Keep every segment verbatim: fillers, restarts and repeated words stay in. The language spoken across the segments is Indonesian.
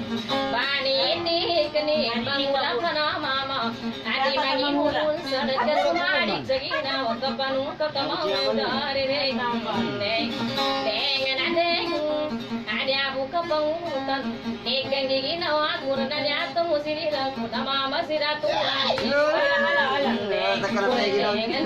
bani ini kini bangulah kana mama adi bagi mulun sadat kesumari segina wakapanu kakamau dari dek dek dengan adek adi abu kapangutan ikan gigi nawa kurna dia temu sirilang utama masiratu lagi ala ala dengan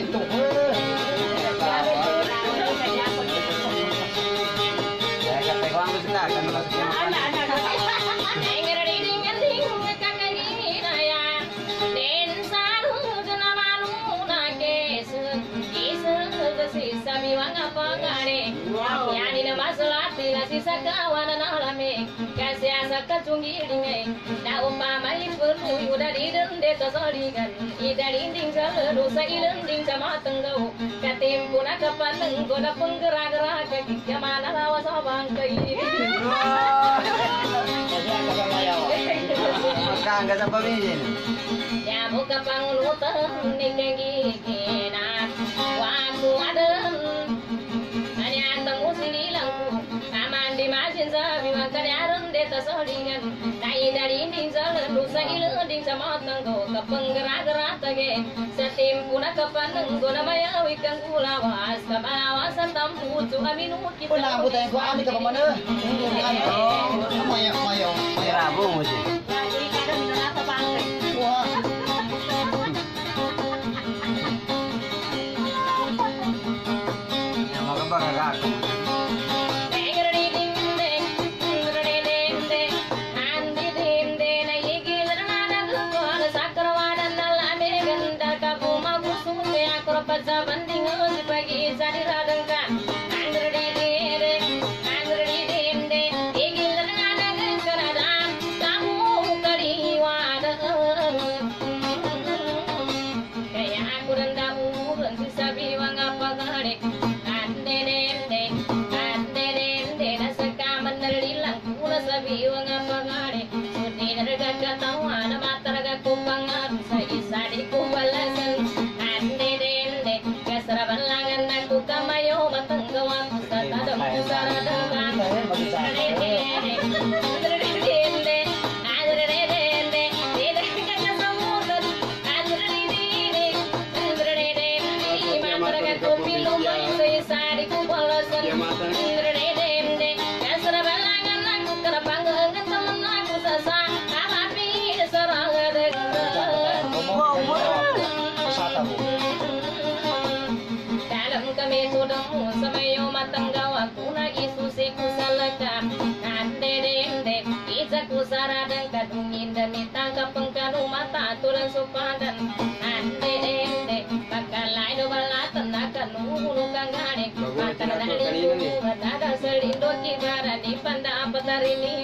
sisa kawanan alami kasih asa kacungi dingai da umpama ibnu udah di dende tosoligan ida dinding selalu sailending sama tenggau katim puna kapaneng goda penggerak-gerak kaki kemana lawas abang kai maka enggak sampai ini ya buka pangun utang nikegi kena waktu ada hanya temu sililangku Imagine sabi magkaryaran deta solingan Dai dari ding selalu sa ilending sa matanggo Kapanggerak-gerak tage Sa timpuna kapanang Guna mayawi kang kulawas Kabawasan tampu Sunga minut kita oh nabut tayo ko kami ka pa mana oh mayo mayo may rabo mo siya jadi kadang minat sa bangkay wah ya magabagagak Banding di pagi jadi radengkan angger di dede angger di dende igil dengan keradaan kamu kaliwada kayak aku rendah urun sisa biwang apa gade ande dende ande dende nasaka menelilang kula sabiwang apa gade sudi nerga katawa na mataraga kupangat sa isa di kubalasan Sarabalangan aku kamayo matanggawan sa tadam saradaman kami tudong sa mayo matanggaw ako na isusi ko sa lagam ande dende isa ko saradang kadungin danitang kapang kanumata tulang supadan ande dende pagkalay do balatan na kanuhulog ang ganik matan na lindo matadang sa lindo kibara di panda apatarini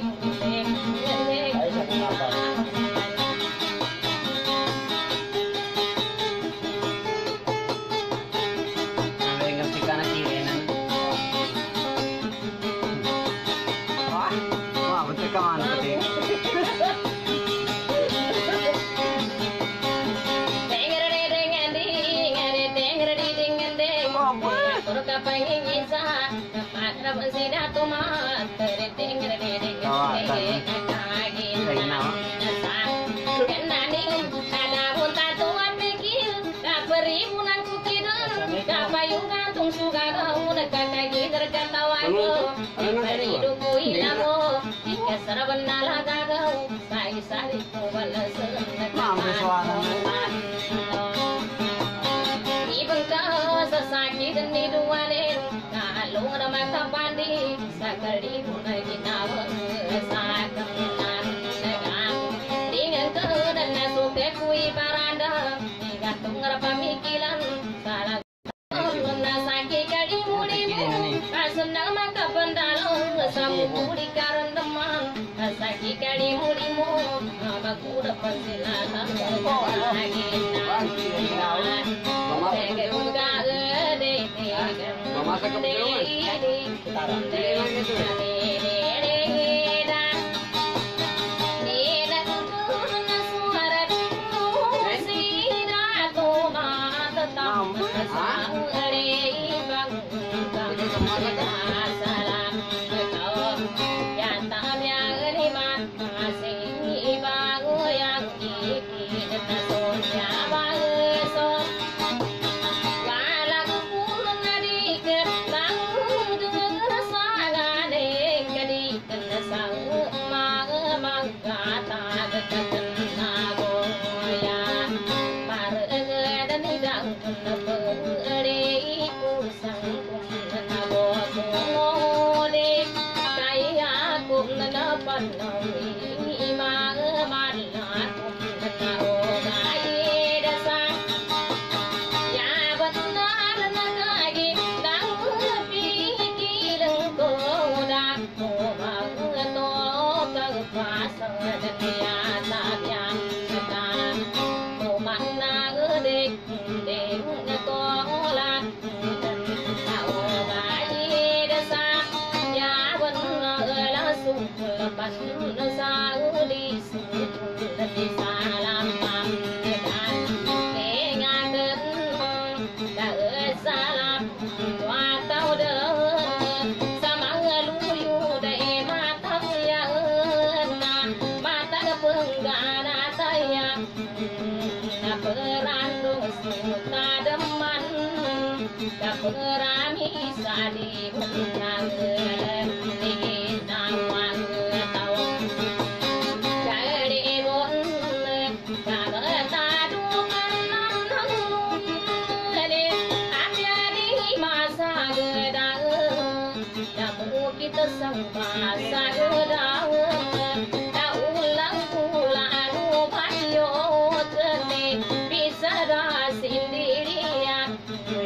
penggana taya Perandung suka deman Kaperami sadi benang Di nawang tau Jadi bon Kametadu kanan hangun Ada di masa gedang Namu kita sang masa gedang Ulang pula anu payo tete bisa dah sendirian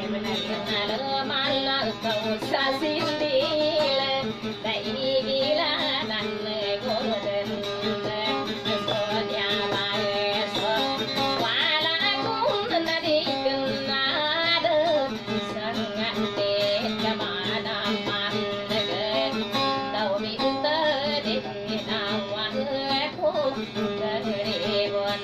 malah kau sa sendirian dah gila dan goden soalnya baes walaupun tadi kenada sangat dek kemana mana tahu minta dek nawan dari bon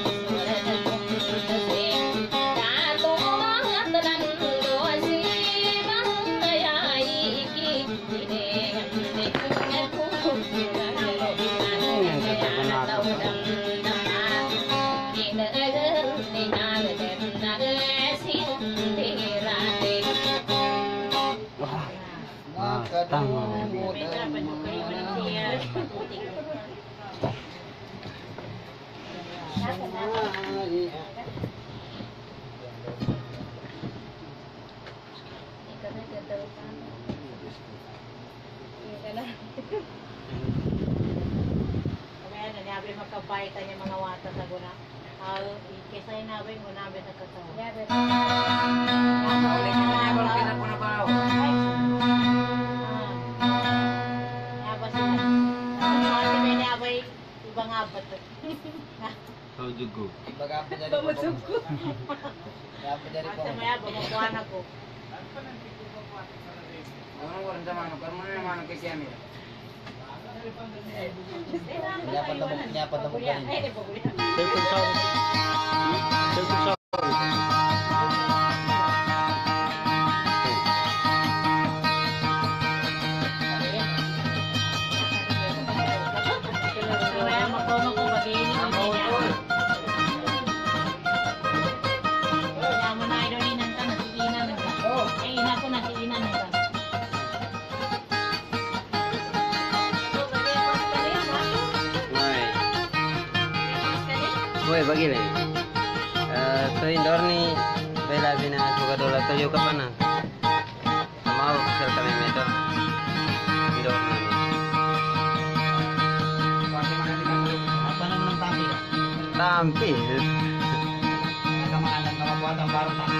makabay tanya mga wata sa guna. Al kisay nabe mo nabe sa katawa. Ya be. Ulit na na bal kina kuna pa. Ya ba sila. Ano ni na bay ibang abat. Kau jugo. Ibang abat dari. Pamajugo. Ya apa dari ko. Sa maya ba mo kuana ko. Ano ko rin sa mano, karmo na mano kay Siami. Niya patabok, niya patabok ka rin. Telepon sound. Telepon sound. Kaya magkoma ko bagay ni Kanya. Kaya mo na idol inan ka nakikinan ka. Eh ina ko nakikinan ka. Boy, bagi lagi. Uh, to indoor ni bela bina suka dola to yo kapana. Mau sel kami meto. Indoor ni. Apa naman ang tampi? Tampi. Nagkamahalan ka mabuhat ang baro na.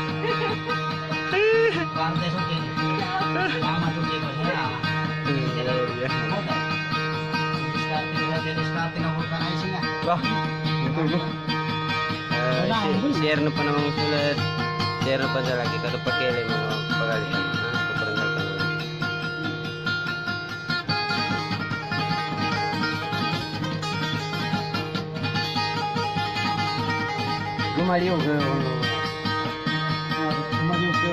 Baro tayo suki. Tama suki ko siya. Diskarte ko lang, diskarte na vulcanizing nga. Wah. Uh, share na pa namang sulat. Share na pa siya lagi. Kada pakele mga pagalitan. Ha? Paparangal ka naman. Gumaliw ka. Gumaliw ka.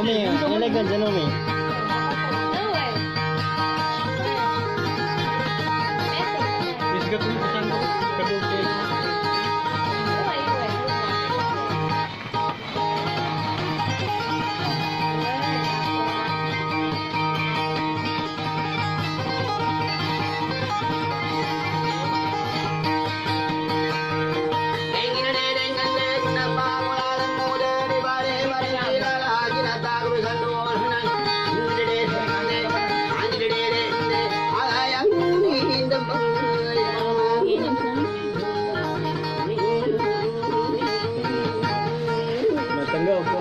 Nomi, nilagyan sa Nomi. Isgat mo isang kadugay. Matanggaw po.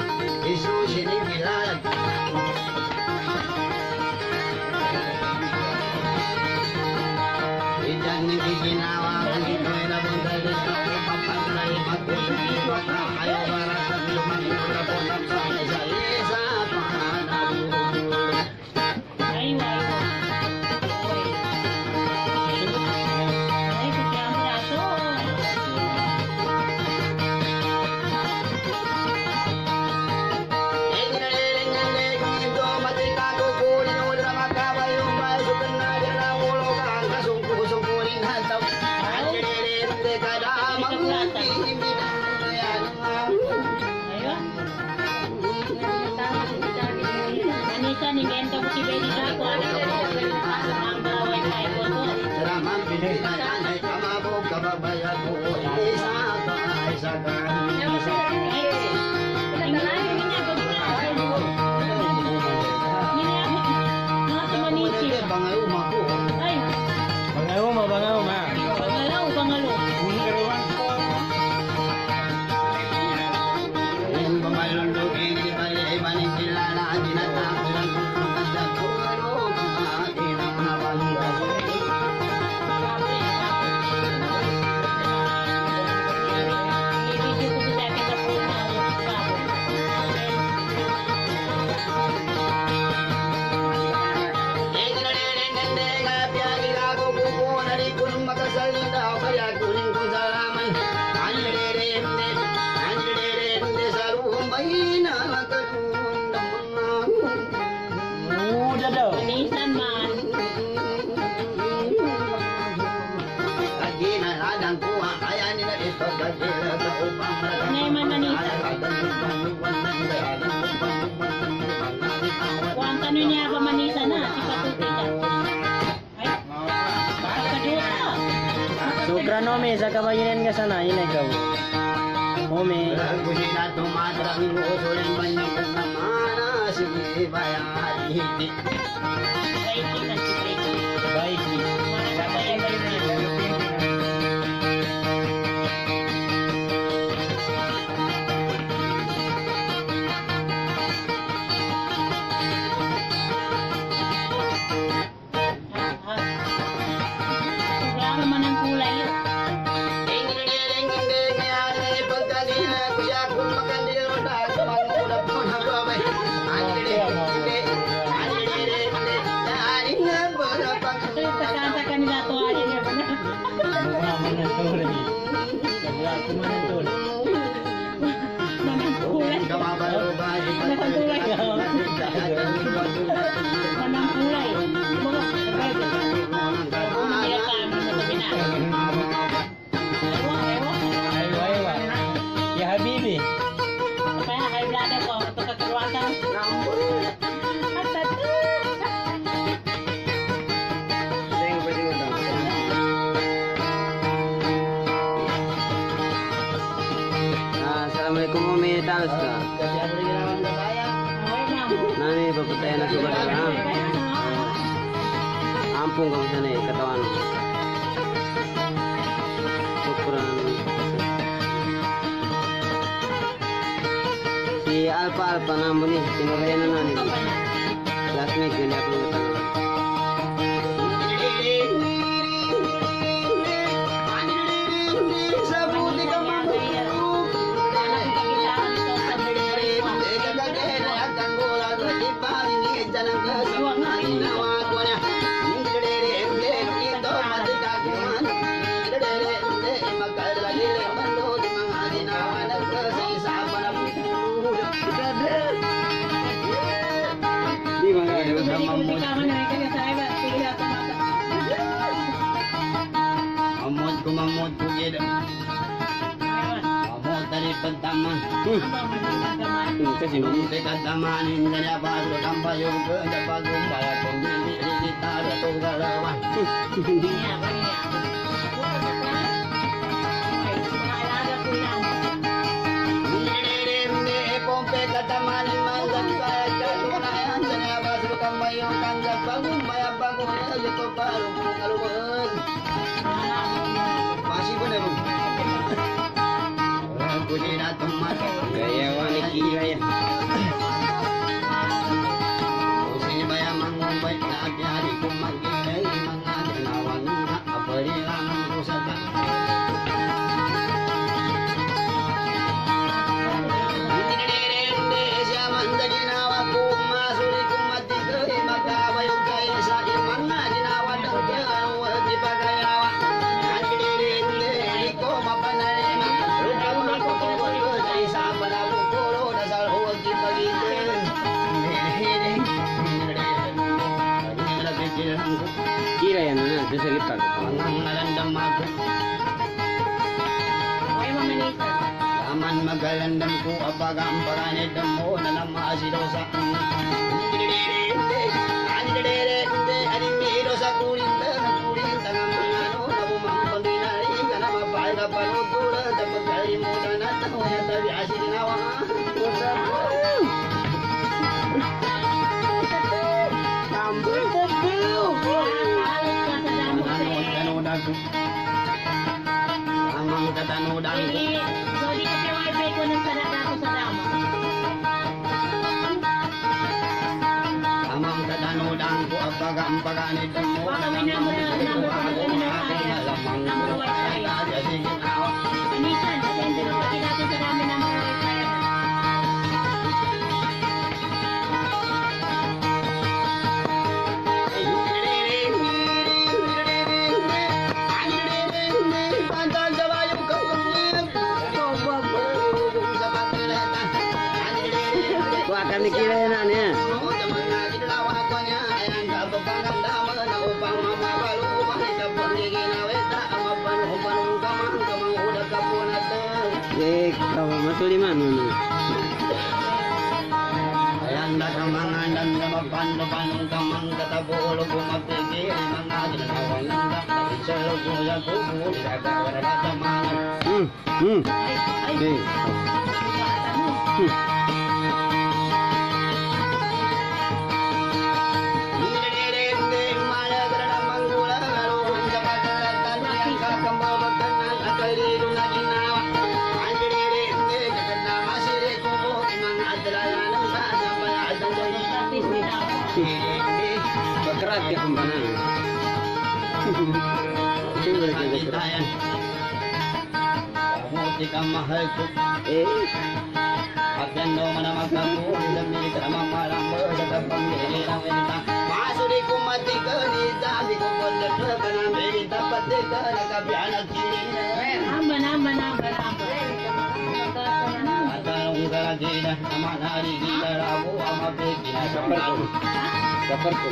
Sukra Nomi, sa kabayanan ka sana, yun ay ikaw. Nomi. Assalamualaikum Umi, talos ka. Nani papatay na sugar na. Ampung kamu sana katawan. Syukran. Si Alpa Alpa namun ni tinurayan na nani. Classmate ko na ako ng Gede. Kamu dari pentaman. Hmm, kasi mo. Kamu dekat taman ini apa sudah kampai juga apa gumbai pembeli di tara tu galawan. Pompe kata mani mazak kaya kalunayan sana apa sudah kampai kanggap bangun bayar bangun aja tu baru ngaluan. Masih benar bu. Aku tidak teman. Gaya wani kira ya. Usi bayar mangun baik nak biari kumagi dari mangan nawan nak beri lanang pusaka. Kira ya nana, bisa lipat. Aman magalandam ko apaga ang paganit mo na namasi daw sa animiro sa kulinda na kulinda ng mga ano na bumang pangginari ka na mapahal ka panutula dapat kali mo na nataw na tabi asin ginawa Tambul tambul Tanudang ko Amang katanudang ko Amang katanudang ko apaga ang paganit mo na namasi daw sa number Kami kira ya nana. Eh, kau masuk di mana nana? Ayanda kamangan dan kamapan panung kamang katabolo kumapigi mga ginawalanda isalo kuya kubu dagawara kamangan. Hmm, hmm. Eh. Hmm. Bergerak ya kemana? Sungguh Tayan. Kamu tika mahal ko. Eh, Akan do mana makamu demi terama malam berjata pangili lang kita. Masuri ko mati ko ni sabi ko bolle kana beri dapat ka nakabiana kini. Namba namba namba namba. Atarong garagina naman hari kita rabu ama begina kapal ko. Kapal ko.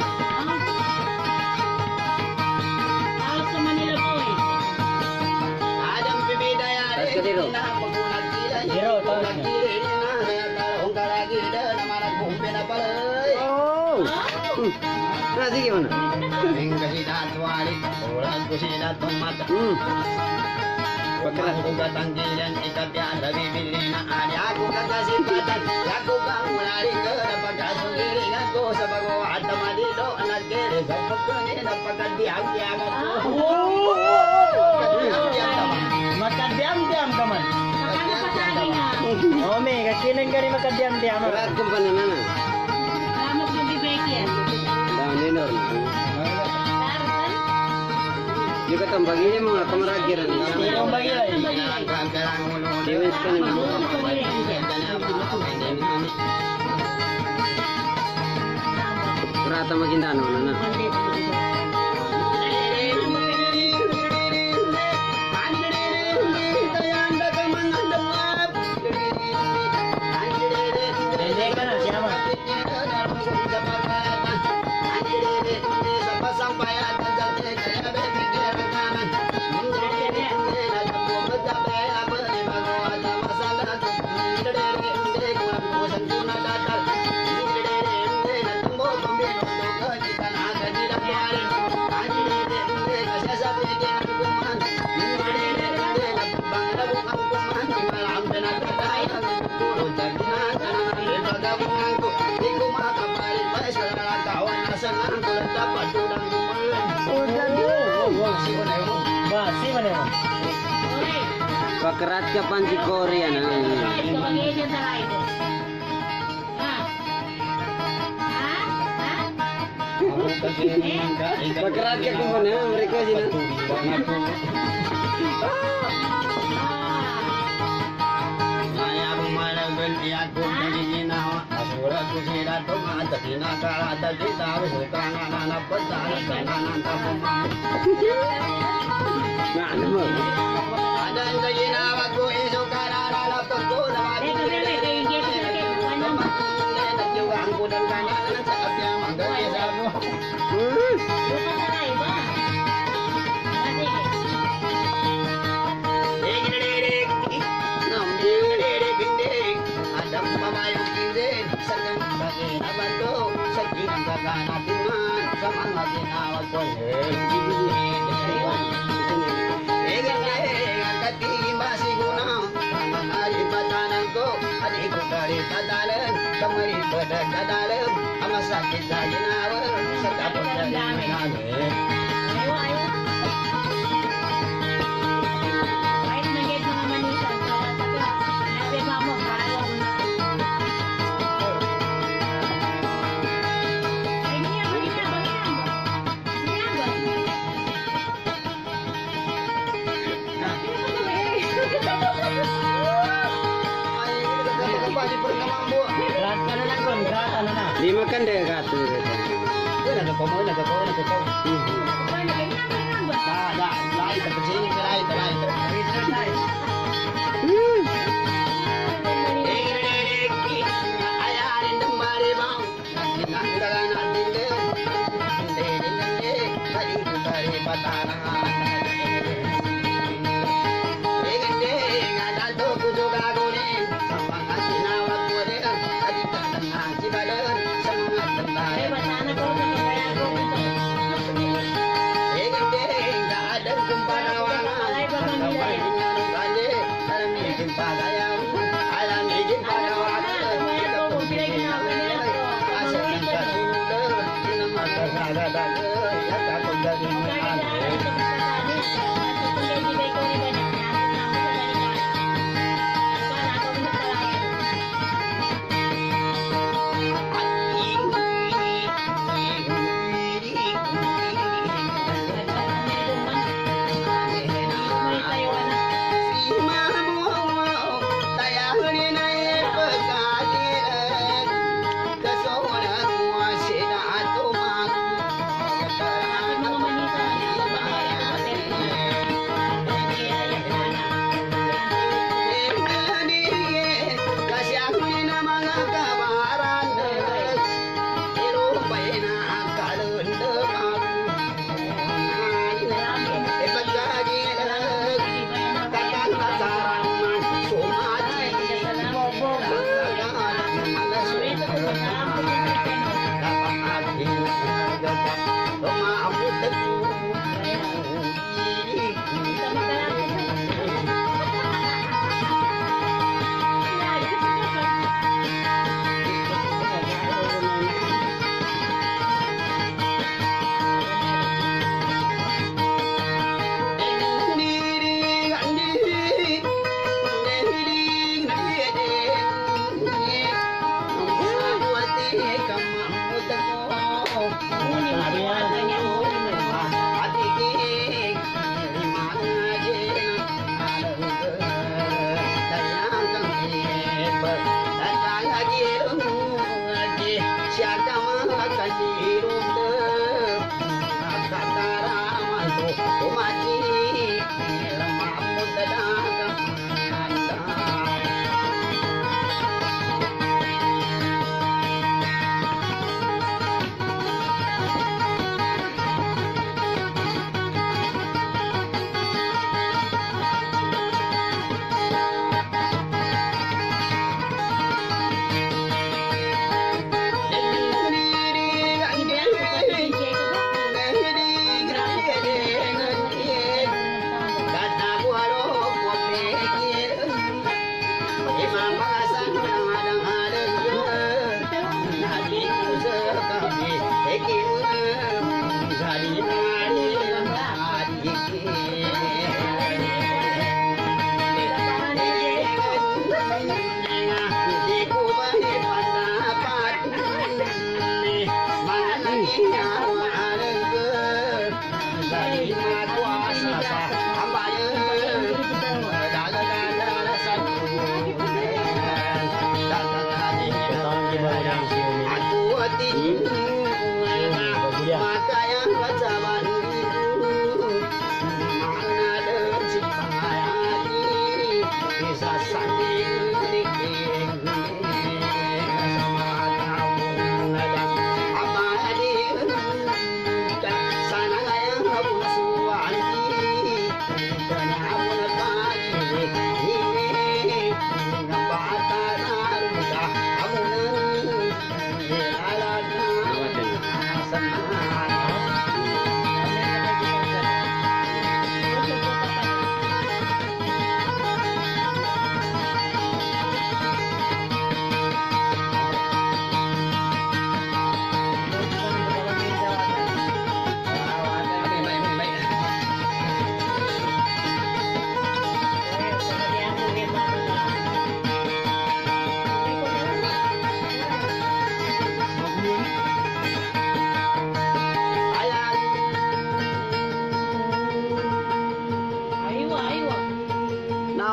Alas sa Manila boy. Adam pibidaya Alas ka dito. na pagunag kita. Diro, taas niya. Atarong garagina naman nagkumpi na palay. Oh. Hmm. Nah, sige mana? Ing kasi datwali, ulan ko sila tumata. Hmm. Pagkat ko katanggilan, ikatyan na bibili na ani. Ako kakasipatan, ako bang mulari ka na pagkasugiling ako sa bago at tamadilo. Anak kere sa pagkangin na pagkadiag-diagan ko. Kadiag-diag naman. Makadiam-diam ka man. Kakano pa tagi nga. Oh, me, kakinan ka rin makadiam-diam. Berat kemana nana? Kalamok yung bibeki yan. Daun dinor. Tarusan? Juga tambagilnya mga kameragiran. Yung bagay. Dewes ka naman. Rata magindano nana. Hindi ka na, siya man. Sampai Pakerat ka panci Korea na. Kebagian yang salah itu. Hah? Hah? Hah? Pakerat ka kung mana mereka sih na. Maya bumalagan aku ginawa. Asura ko sila tumata tinakarata kita sukangan anak petang kanan tapumang. Nah, ano mo? Ada yang ginawa ko isukanan anak pagkula. Teka, teka, teka, yung geto sa kaya kuha na. Juga ang kudang kanan sa kapya magdali sa mo. Lupa salah iba. Mati. Adam pamayong kindin sa kanyang abato sa ginagaganatingan sa mga ginawag ko. Ang katiging basiguna ang alipatanan ko at ikukaripatanan kamay padagdadalam ang masakit na ginawa sa tapos na namin. Ayaw, ayaw. Kahit nag-get mga manisan, kaya sabi, sabi pa mo, ayaw mo na. Ay, ganyan, ganyan, ganyan. Ganyan ba? Berat ka na lang kon, berat ano na. Di makan deh katu. Nagkakomo, nagkakomo, nagkakomo. Ganyan, ganyan, ganyan ba? Dah, dah, lain ke sini, lain, lain. Ayarin ng maribang, nagdala na dile. Hindi, hindi, hindi, hindi, patanang. Hindi, nga nato kudo gagunin, sa mga sinawag mo rin, alita ng mga sibalan, sa mga Eh, tambayan. basta na ko, kaya ko dito. Hindi, nga alam kung panawangan, ang kapal niya ng kali, alamigin pagayaw, alamigin panawangan, ito kung pinaginawa, asal ng kasunod, sinamagkasagadagoy, at akong galing mo namin.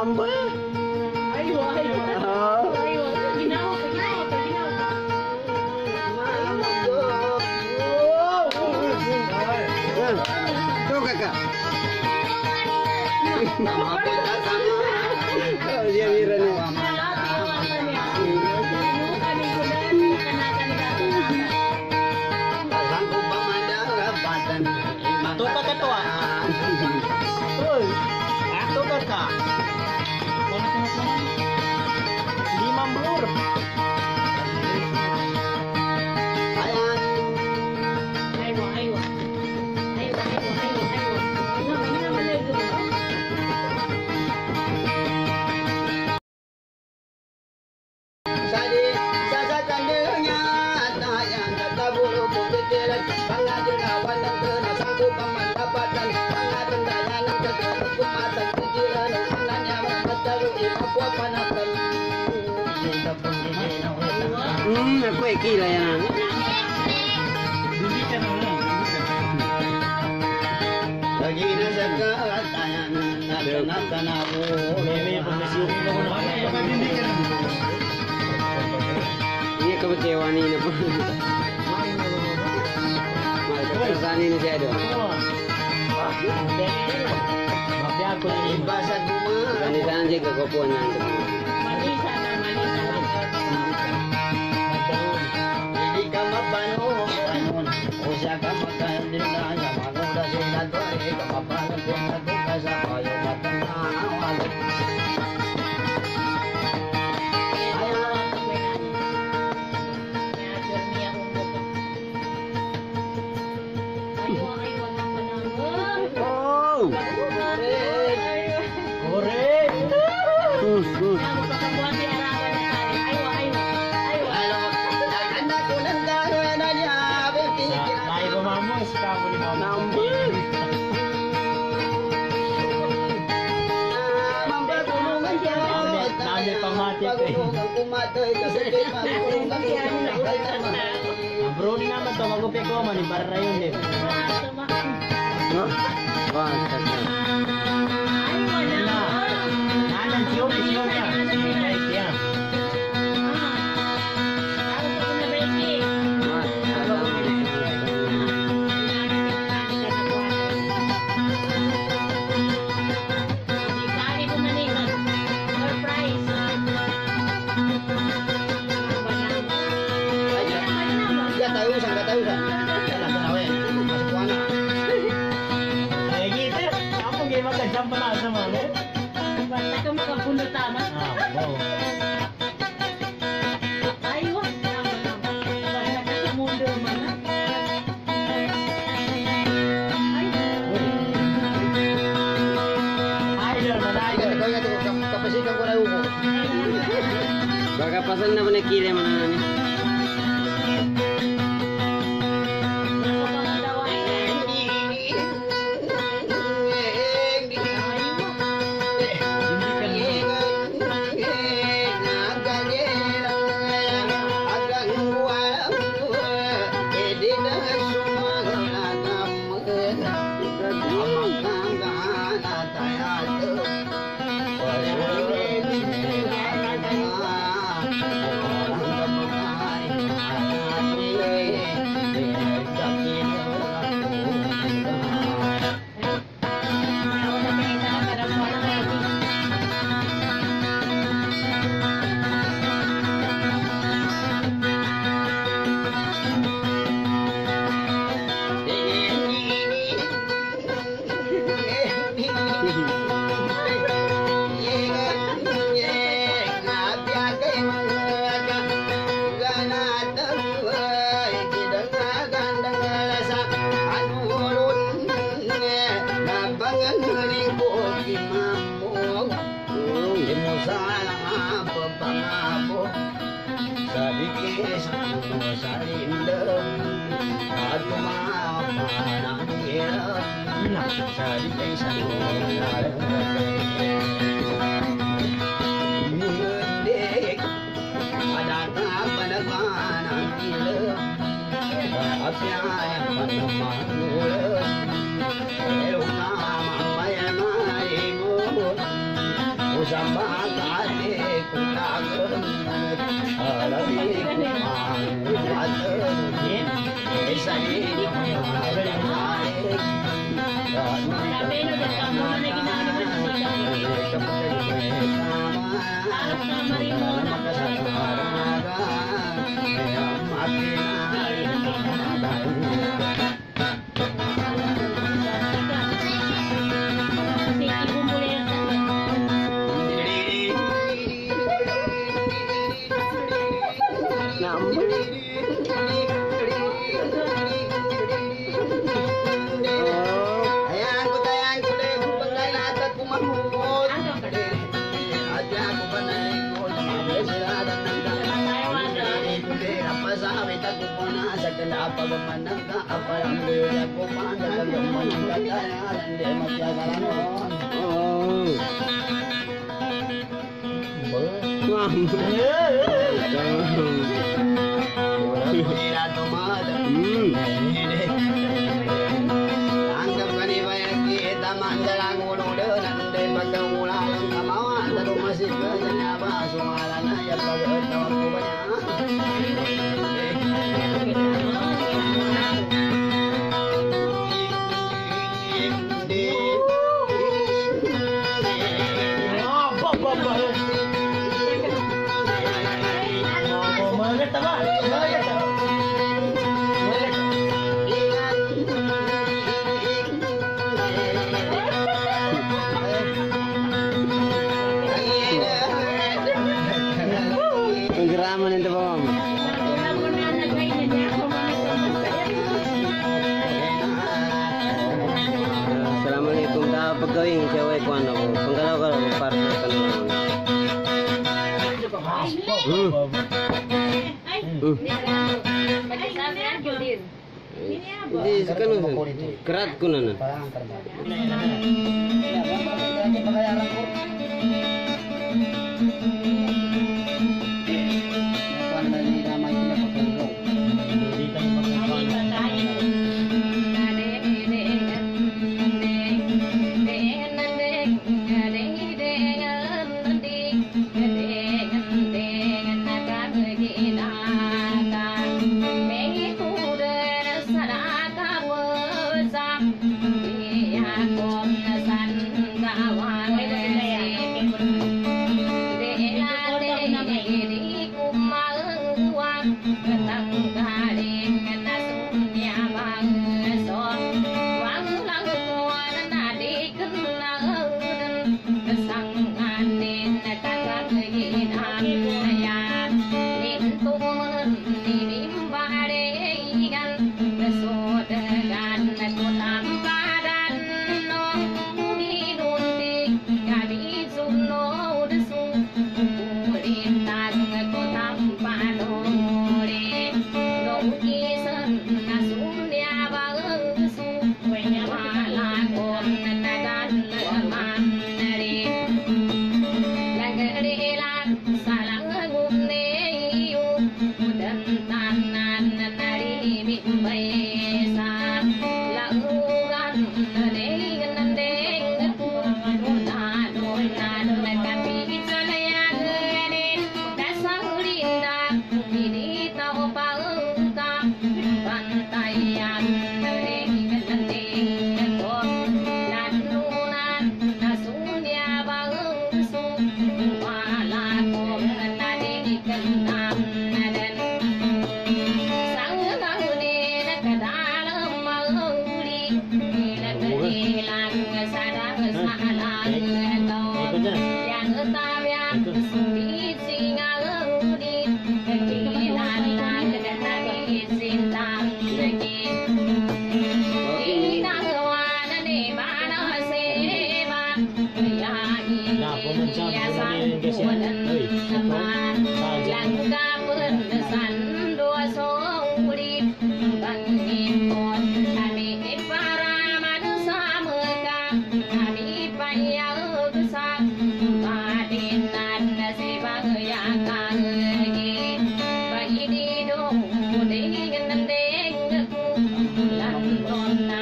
Nambah. Ayo, ayo. Oh. Ayo, ginawa, ginawa, ginawa. Tuh kakak. Nama kita sama. Oh, dia miranya. Pasangku pemandang rapatan. Tuh kakak tua. Tuh. Tuh kakak. Lima blur. Sayang. Ayo, ayo. Ayo, ayo, ayo, ayo. Ginawa, ginawa na ito. Sadi sasakan dunia tayang kata bulu pikiran pangajul awan dan kena sangku pemandapatan pangadun dayanan ketua kumatan pikiran umananya memetaru ipapua panakan. Hmm, aku ikila yan. Lagi nasa katayan natin na ako. Meme pagkasiri mo na. Ini kekecewaan ini pun. Kesan ini saya ada. Maaf aku ini. Ibasa guma. Ini sana je kekopuan yang itu. Manisa na, manisa lang. Hindi ka mapano, panon. O siya ka makandil na siya. Manuda sila to, eh, kamapanan din na to ka sa kayo matanawan. Ayo, ayo, anak panahon. Oh! Korek. Hmm, hmm. Kaya magkakabuhan di arawan na tayo. Ayo, ayo. Ayo, Ano, nag-anak ko ng gano'n na niya, pipikiran. Tayo ko mamos, kamo ni mamo. Nambir. Mambagulungan siya. Namit- namit pamatik eh. Pagulungan kumatay kasi kay magulungan siya. Ah, bro, ni naman to, magupi ko man, para na yun eh. No? Wah, kasihan. Na, nanan, siyo, siyo niya. Baik ya. Mas, kalau Katausan, katausan. Yalah, tanawe. Masuk ko anak. Eh, gitu. Kamu gaya makan jam pernah sama, eh? Basta ka makapuno tama. Ah, wow. Ayo, tama na. Basta ka sa mundo man. Idol, man, idol. Kaya kaya tu kapasikan ko na uko. baka pasal na mana kile mana ni. sama kate kunagun alabi kumahan esai apa memanangka apa yang dia ko pandang memanangka dan dia masyarakat oh wah kira tomat anggap kani bayak kita mandalang ulo dan de pagkamulan kamawan taru masih kerjanya apa suaranya ya pagatawa ko banyak Geraman itu bang. Assalamualaikum. Dah pegawai cewek kuan aku. Penggalau kalau partai kan. Hmm. Ini sekarang kerat kunanan.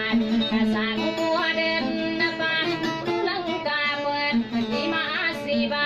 Siva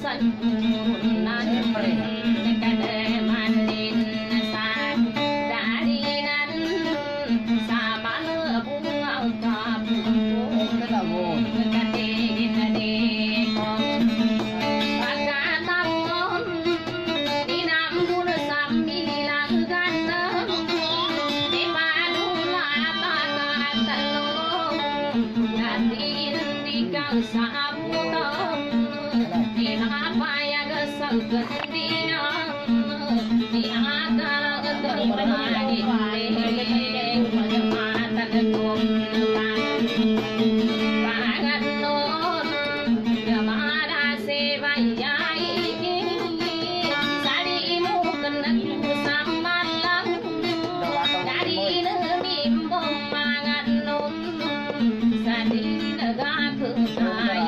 sân nan cả đời man lên xa đã đi năn xa má lửa buông áo ta buông rất là vô. cả đêm đêm và cả năm ngón đi nam buôn sắm đi lang gan đi ba đúng là ta ta ta lô đã đi đi cao xa buông đi hát vai aga sâu gần đi đi hát ta gần mà đi lên mà ta gần cùng ta và gần nốt mà đã se vai ai sa đi mu cần nát sam man lăng đã đi nữa mìm bông mà gần nốt sa đi nữa ga cứ ai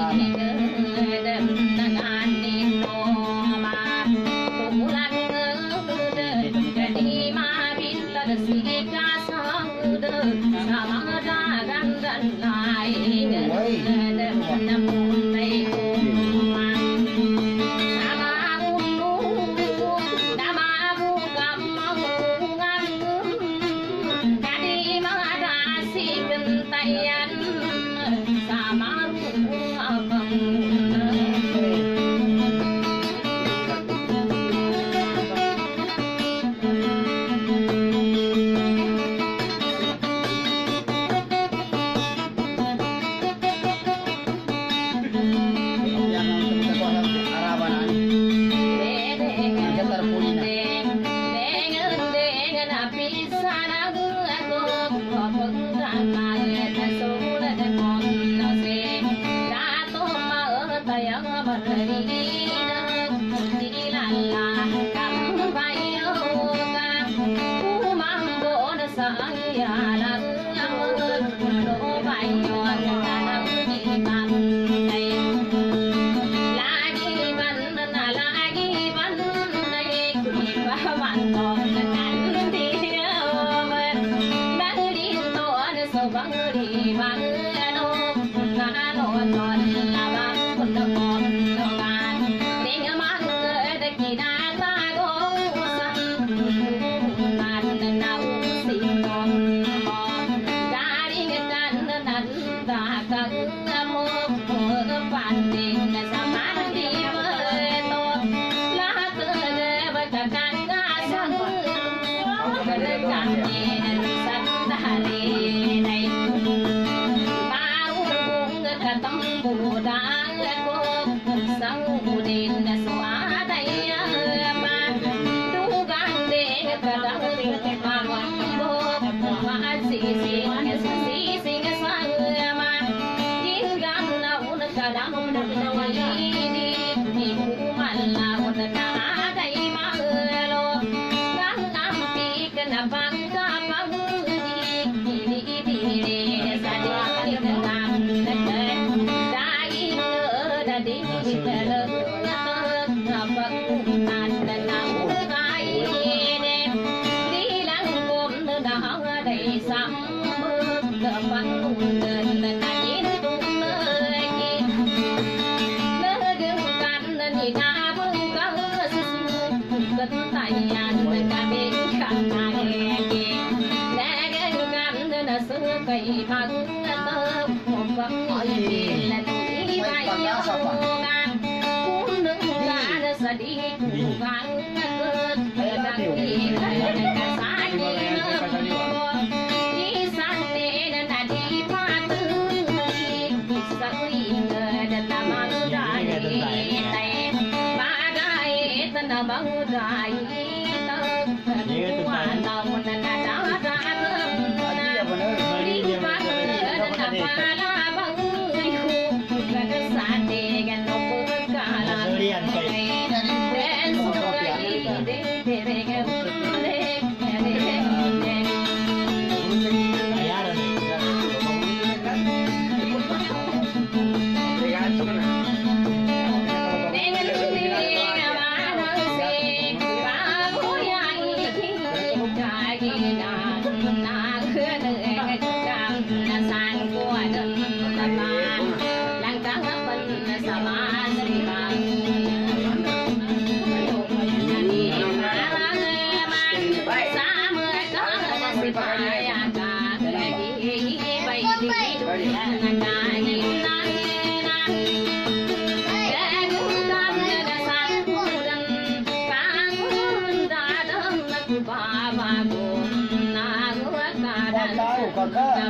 na na na na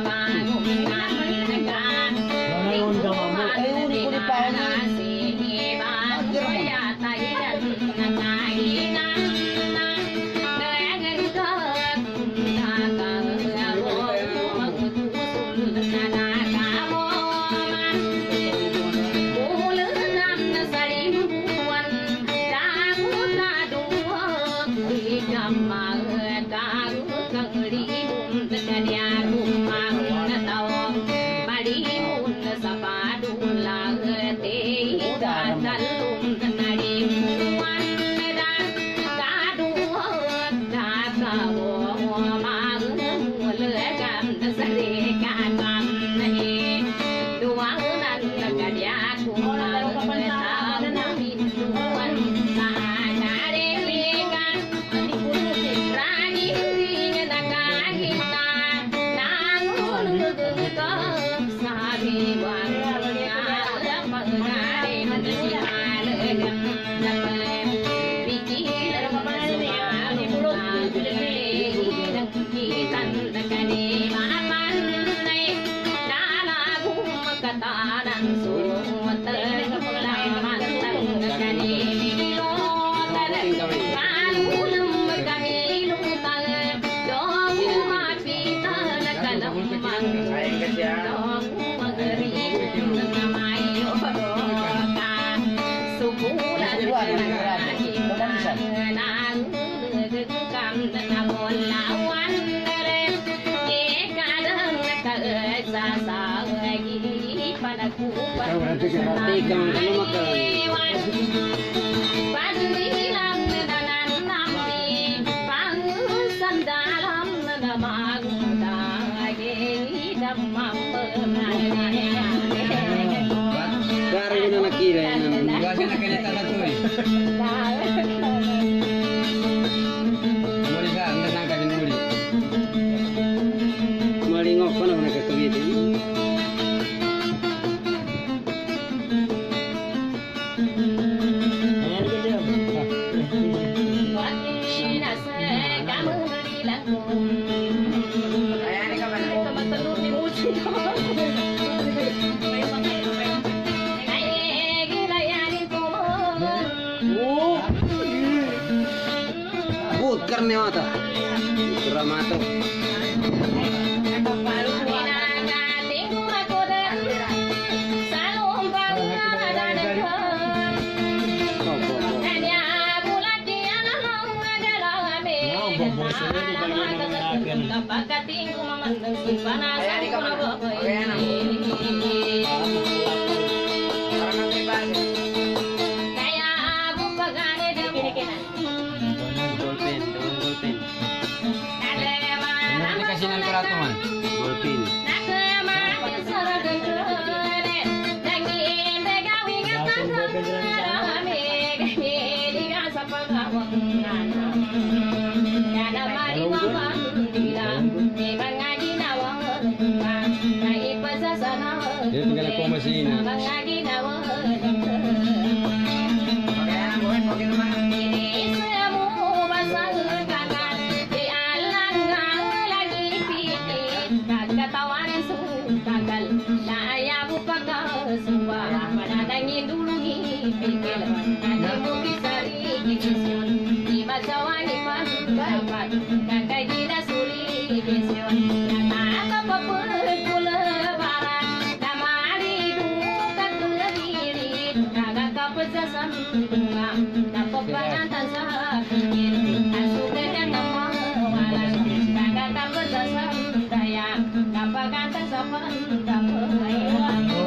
Thank you.